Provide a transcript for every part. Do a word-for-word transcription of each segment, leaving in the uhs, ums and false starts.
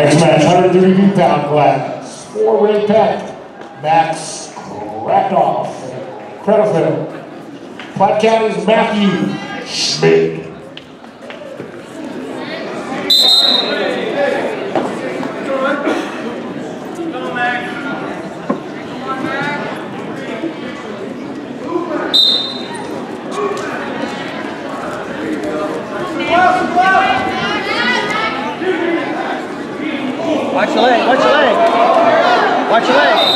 Next match, one hundred thirty-two pound class, four red pack, Max Kratoff, Kratoff. Platte County's Matthew Schmidt. Watch your leg, watch your leg. Watch your leg.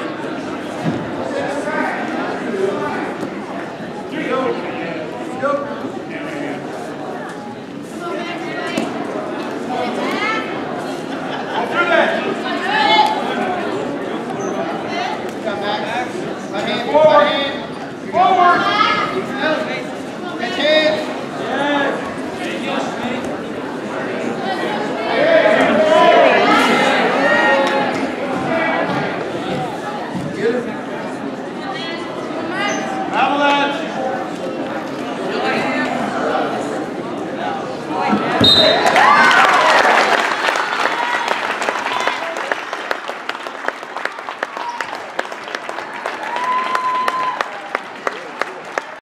Go.